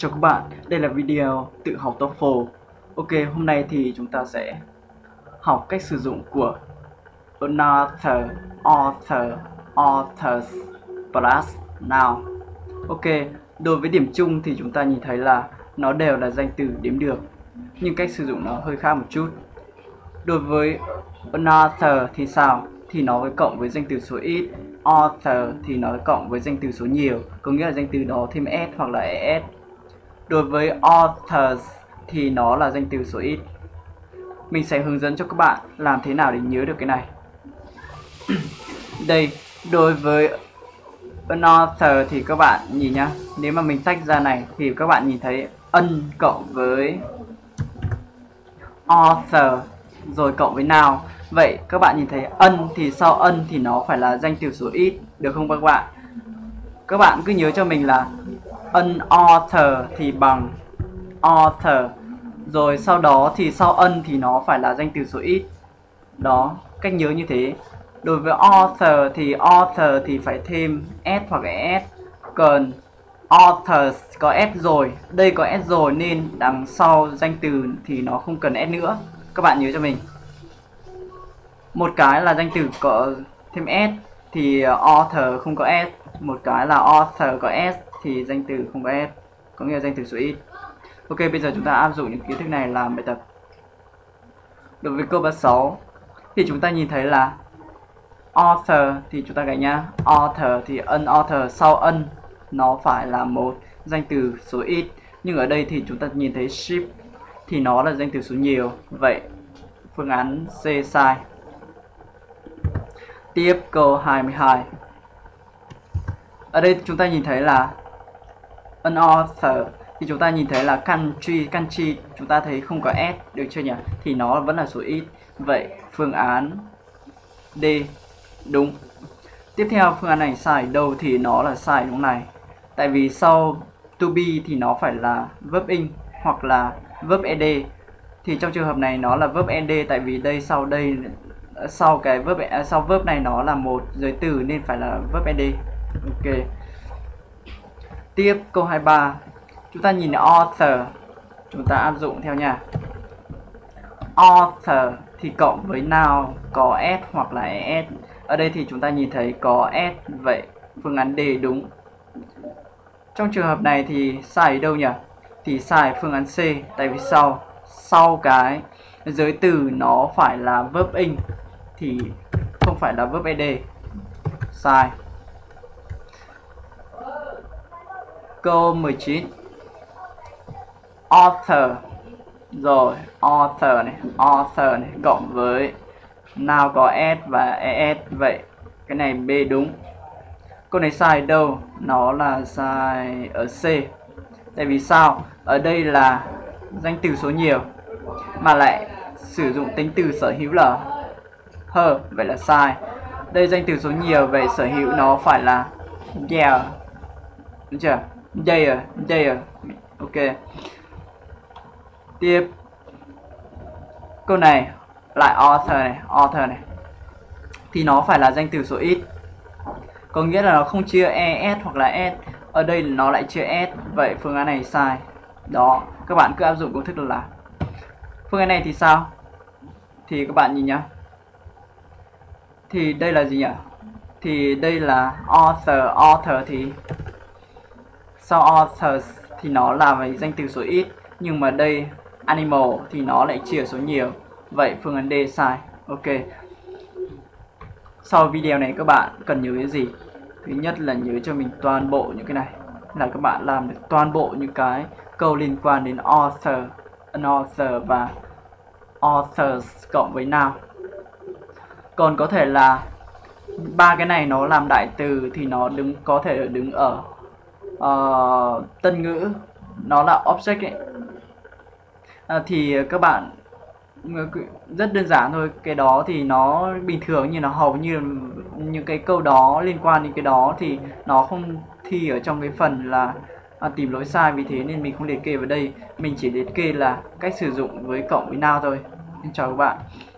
Chào các bạn, đây là video tự học TOEFL. Ok, hôm nay thì chúng ta sẽ học cách sử dụng của another, author, authors plus noun. Ok, đối với điểm chung thì chúng ta nhìn thấy là nó đều là danh từ đếm được, nhưng cách sử dụng nó hơi khác một chút. Đối với another thì sao? Thì nó cộng với danh từ số ít. Author thì nó cộng với danh từ số nhiều, có nghĩa là danh từ đó thêm s hoặc là es. Đối với authors thì nó là danh từ số ít. Mình sẽ hướng dẫn cho các bạn làm thế nào để nhớ được cái này. Đây, đối với an author thì các bạn nhìn nhá. Nếu mà mình tách ra này thì các bạn nhìn thấy an cộng với author rồi cộng với noun. Vậy các bạn nhìn thấy an thì sau an thì nó phải là danh từ số ít, được không các bạn? Các bạn cứ nhớ cho mình là an author thì bằng author, rồi sau đó thì sau an thì nó phải là danh từ số ít. Đó, cách nhớ như thế. Đối với author thì phải thêm s hoặc es. Còn authors có s rồi, đây có s rồi nên đằng sau danh từ thì nó không cần s nữa. Các bạn nhớ cho mình. Một cái là danh từ có thêm s thì author không có s, một cái là author có s thì danh từ không có s, có nghĩa là danh từ số ít. Ok, bây giờ chúng ta áp dụng những kiến thức này làm bài tập. Đối với câu 36 thì chúng ta nhìn thấy là author thì chúng ta gạch nhá. Author thì an author sau an nó phải là một danh từ số ít, nhưng ở đây thì chúng ta nhìn thấy ship thì nó là danh từ số nhiều. Vậy phương án C sai. Tiếp câu 22. Ở đây chúng ta nhìn thấy là an author thì chúng ta nhìn thấy là country chúng ta thấy không có s, được chưa nhỉ? Thì nó vẫn là số ít. Vậy phương án D đúng. Tiếp theo phương án này sai đâu thì nó là sai đúng này. Tại vì sau to be thì nó phải là verb in hoặc là verb ed. Thì trong trường hợp này nó là verb ed, tại vì sau cái verb này nó là một giới từ nên phải là verb ed. Ok. Tiếp câu 23. Chúng ta nhìn author, chúng ta áp dụng theo nha. Author thì cộng với noun có s hoặc là es. Ở đây thì chúng ta nhìn thấy có s, vậy phương án D đúng. Trong trường hợp này thì sai ở đâu nhỉ? Thì sai phương án C, tại vì sau cái giới từ nó phải là verb in thì không phải là verb ed. Sai. Câu 19. Author rồi author này cộng với noun có s và es, vậy cái này B đúng. Câu này sai đâu? Nó là sai ở C. Tại vì sao? Ở đây là danh từ số nhiều mà lại sử dụng tính từ sở hữu là her, vậy là sai. Đây danh từ số nhiều, vậy sở hữu nó phải là yeah, đúng chưa? There. Ok. Tiếp câu này lại author này thì nó phải là danh từ số ít, có nghĩa là nó không chia es hoặc là s. Ở đây nó lại chia s, vậy phương án này sai. Đó, các bạn cứ áp dụng công thức là phương án này thì sao? Thì các bạn nhìn nhá. Thì đây là gì nhỉ? Thì đây là author thì sau authors thì nó là với danh từ số ít, nhưng mà đây animal thì nó lại chia số nhiều, vậy phương án D sai. Ok. Sau video này các bạn cần nhớ cái gì? Thứ nhất là nhớ cho mình toàn bộ những cái này, là các bạn làm được toàn bộ những cái câu liên quan đến author, an author và authors cộng với noun. Còn có thể là ba cái này nó làm đại từ thì nó có thể đứng ở tân ngữ, nó là object ấy. Thì các bạn rất đơn giản thôi, cái đó thì nó bình thường, như nó hầu như những cái câu đó liên quan đến cái đó thì nó không thi ở trong cái phần là tìm lỗi sai, vì thế nên mình không liệt kê vào đây, mình chỉ liệt kê là cách sử dụng với cộng với noun thôi. Chào các bạn.